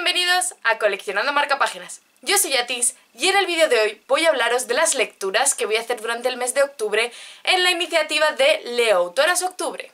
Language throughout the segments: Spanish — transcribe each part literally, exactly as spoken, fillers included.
Bienvenidos a Coleccionando Marcapáginas. Yo soy Atis y en el vídeo de hoy voy a hablaros de las lecturas que voy a hacer durante el mes de octubre en la iniciativa de Leo Autoras Octubre.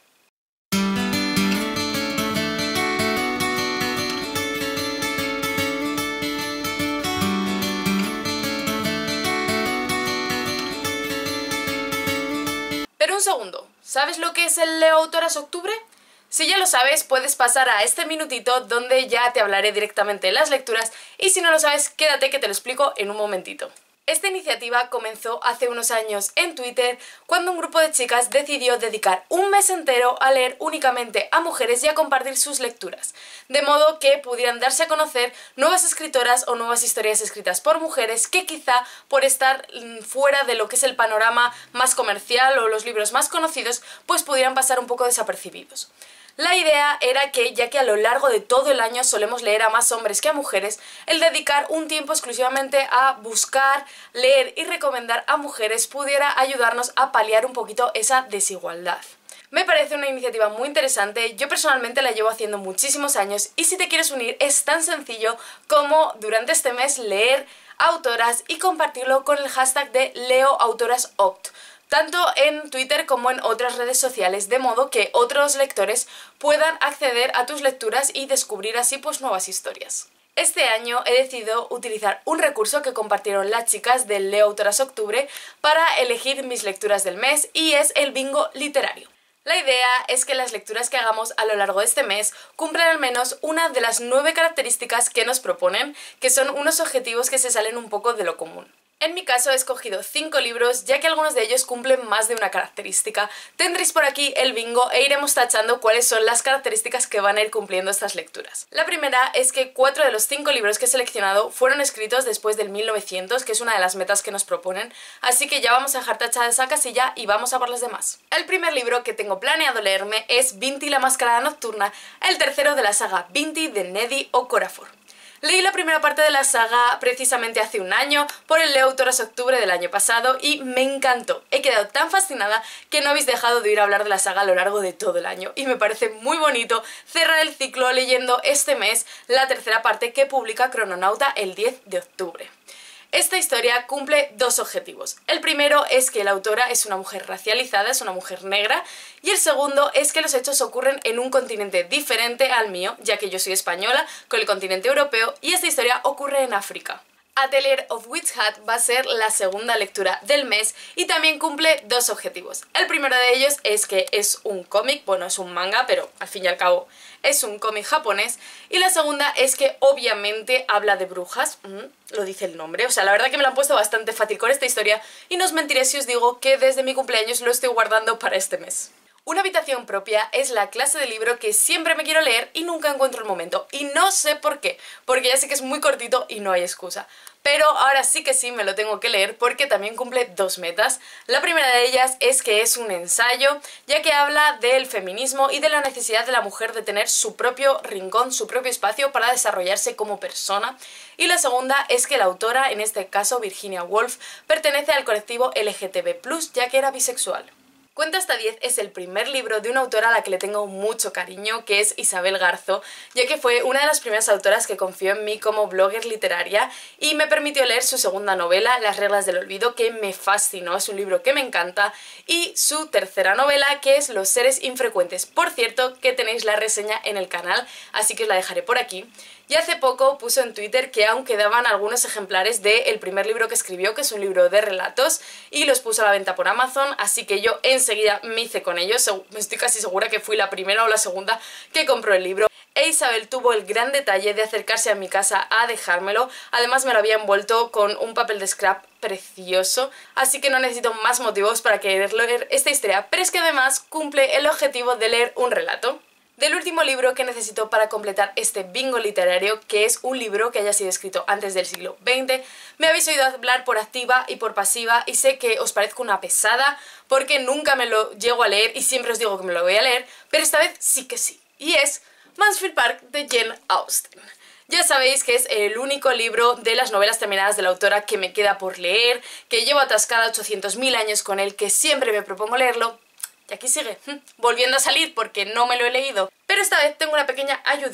Pero un segundo, ¿sabes lo que es el Leo Autoras Octubre? Si ya lo sabes, puedes pasar a este minutito donde ya te hablaré directamente de las lecturas y si no lo sabes, quédate que te lo explico en un momentito. Esta iniciativa comenzó hace unos años en Twitter cuando un grupo de chicas decidió dedicar un mes entero a leer únicamente a mujeres y a compartir sus lecturas, de modo que pudieran darse a conocer nuevas escritoras o nuevas historias escritas por mujeres que quizá por estar fuera de lo que es el panorama más comercial o los libros más conocidos, pues pudieran pasar un poco desapercibidos. La idea era que, ya que a lo largo de todo el año solemos leer a más hombres que a mujeres, el dedicar un tiempo exclusivamente a buscar, leer y recomendar a mujeres pudiera ayudarnos a paliar un poquito esa desigualdad. Me parece una iniciativa muy interesante, yo personalmente la llevo haciendo muchísimos años y si te quieres unir es tan sencillo como durante este mes leer autoras y compartirlo con el hashtag de Leo Autoras Oct, tanto en Twitter como en otras redes sociales, de modo que otros lectores puedan acceder a tus lecturas y descubrir así pues nuevas historias. Este año he decidido utilizar un recurso que compartieron las chicas del Leo Autoras Octubre para elegir mis lecturas del mes y es el bingo literario. La idea es que las lecturas que hagamos a lo largo de este mes cumplan al menos una de las nueve características que nos proponen, que son unos objetivos que se salen un poco de lo común. En mi caso he escogido cinco libros, ya que algunos de ellos cumplen más de una característica. Tendréis por aquí el bingo e iremos tachando cuáles son las características que van a ir cumpliendo estas lecturas. La primera es que cuatro de los cinco libros que he seleccionado fueron escritos después del mil novecientos, que es una de las metas que nos proponen, así que ya vamos a dejar tachada esa casilla y vamos a por las demás. El primer libro que tengo planeado leerme es Vinti la Mascarada Nocturna, el tercero de la saga Vinti de Nnedi Okorafor. Leí la primera parte de la saga precisamente hace un año por el Leo Autoras Octubre del año pasado y me encantó. He quedado tan fascinada que no habéis dejado de oír hablar de la saga a lo largo de todo el año y me parece muy bonito cerrar el ciclo leyendo este mes la tercera parte que publica Crononauta el diez de octubre. Esta historia cumple dos objetivos. El primero es que la autora es una mujer racializada, es una mujer negra, y el segundo es que los hechos ocurren en un continente diferente al mío, ya que yo soy española, con el continente europeo, y esta historia ocurre en África. Atelier of Witch Hat va a ser la segunda lectura del mes y también cumple dos objetivos. El primero de ellos es que es un cómic, bueno, es un manga, pero al fin y al cabo es un cómic japonés. Y la segunda es que obviamente habla de brujas, mm, lo dice el nombre. O sea, la verdad que me lo han puesto bastante fácil con esta historia y no os mentiré si os digo que desde mi cumpleaños lo estoy guardando para este mes. Una habitación propia es la clase de libro que siempre me quiero leer y nunca encuentro el momento. Y no sé por qué, porque ya sé que es muy cortito y no hay excusa. Pero ahora sí que sí me lo tengo que leer porque también cumple dos metas. La primera de ellas es que es un ensayo, ya que habla del feminismo y de la necesidad de la mujer de tener su propio rincón, su propio espacio para desarrollarse como persona. Y la segunda es que la autora, en este caso Virginia Woolf, pertenece al colectivo L G T B plus, ya que era bisexual. Cuenta hasta diez es el primer libro de una autora a la que le tengo mucho cariño, que es Isabel Garzo, ya que fue una de las primeras autoras que confió en mí como blogger literaria y me permitió leer su segunda novela, Las reglas del olvido, que me fascinó, es un libro que me encanta, y su tercera novela, que es Los seres infrecuentes. Por cierto, que tenéis la reseña en el canal, así que os la dejaré por aquí. Y hace poco puso en Twitter que aún quedaban algunos ejemplares del primer libro que escribió, que es un libro de relatos, y los puso a la venta por Amazon, así que yo enseguida me hice con ellos. Estoy casi segura que fui la primera o la segunda que compró el libro. E Isabel tuvo el gran detalle de acercarse a mi casa a dejármelo, además me lo había envuelto con un papel de scrap precioso, así que no necesito más motivos para querer leer esta historia, pero es que además cumple el objetivo de leer un relato. Del último libro que necesito para completar este bingo literario, que es un libro que haya sido escrito antes del siglo veinte, me habéis oído hablar por activa y por pasiva y sé que os parezco una pesada porque nunca me lo llego a leer y siempre os digo que me lo voy a leer, pero esta vez sí que sí, y es Mansfield Park de Jane Austen. Ya sabéis que es el único libro de las novelas terminadas de la autora que me queda por leer, que llevo atascada ochocientos mil años con él, que siempre me propongo leerlo. Y aquí sigue, volviendo a salir porque no me lo he leído. Pero esta vez tengo una pequeña ayudita.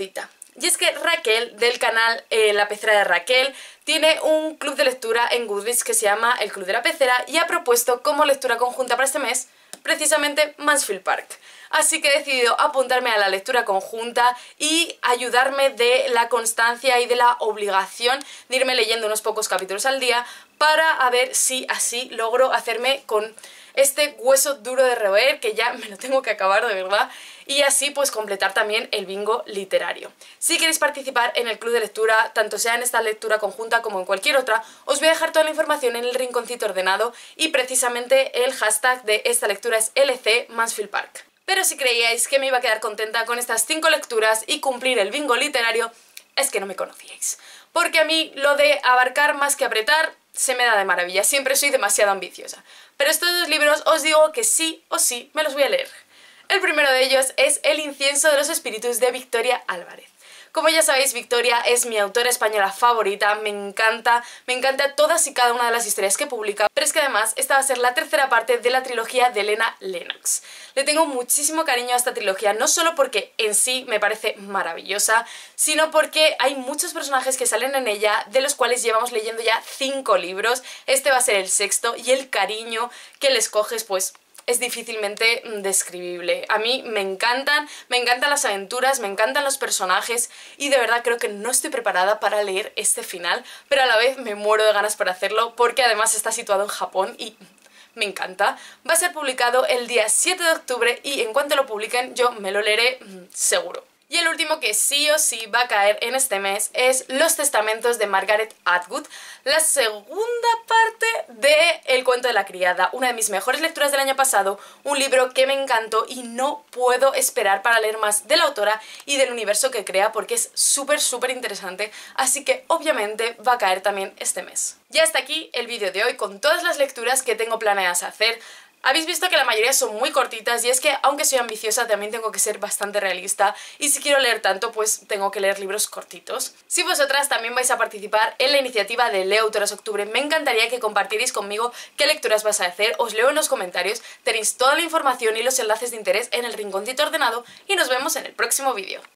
Y es que Raquel, del canal eh, La Pecera de Raquel, tiene un club de lectura en Goodreads que se llama El Club de la Pecera y ha propuesto como lectura conjunta para este mes precisamente Mansfield Park. Así que he decidido apuntarme a la lectura conjunta y ayudarme de la constancia y de la obligación de irme leyendo unos pocos capítulos al día para a ver si así logro hacerme con este hueso duro de roer, que ya me lo tengo que acabar de verdad, y así pues completar también el bingo literario. Si queréis participar en el club de lectura, tanto sea en esta lectura conjunta como en cualquier otra, os voy a dejar toda la información en el rinconcito ordenado y precisamente el hashtag de esta lectura es L C Mansfield Park. Pero si creíais que me iba a quedar contenta con estas cinco lecturas y cumplir el bingo literario, es que no me conocíais. Porque a mí lo de abarcar más que apretar se me da de maravilla, siempre soy demasiado ambiciosa. Pero estos dos libros os digo que sí o sí me los voy a leer. El primero de ellos es El incienso de los espíritus de Victoria Álvarez. Como ya sabéis, Victoria es mi autora española favorita, me encanta, me encanta todas y cada una de las historias que publica, pero es que además esta va a ser la tercera parte de la trilogía de Elena Lennox. Le tengo muchísimo cariño a esta trilogía, no solo porque en sí me parece maravillosa, sino porque hay muchos personajes que salen en ella, de los cuales llevamos leyendo ya cinco libros, este va a ser el sexto, y el cariño que les coges pues es difícilmente describible. A mí me encantan, me encantan las aventuras, me encantan los personajes y de verdad creo que no estoy preparada para leer este final, pero a la vez me muero de ganas por hacerlo porque además está situado en Japón y me encanta. Va a ser publicado el día siete de octubre y en cuanto lo publiquen yo me lo leeré seguro. Y el último que sí o sí va a caer en este mes es Los testamentos de Margaret Atwood, la segunda parte de El cuento de la criada, una de mis mejores lecturas del año pasado, un libro que me encantó y no puedo esperar para leer más de la autora y del universo que crea porque es súper súper interesante, así que obviamente va a caer también este mes. Y hasta aquí el vídeo de hoy con todas las lecturas que tengo planeadas hacer. Habéis visto que la mayoría son muy cortitas y es que aunque soy ambiciosa también tengo que ser bastante realista y si quiero leer tanto pues tengo que leer libros cortitos. Si vosotras también vais a participar en la iniciativa de Leo Autoras Octubre, me encantaría que compartierais conmigo qué lecturas vais a hacer, os leo en los comentarios, tenéis toda la información y los enlaces de interés en el rinconcito ordenado y nos vemos en el próximo vídeo.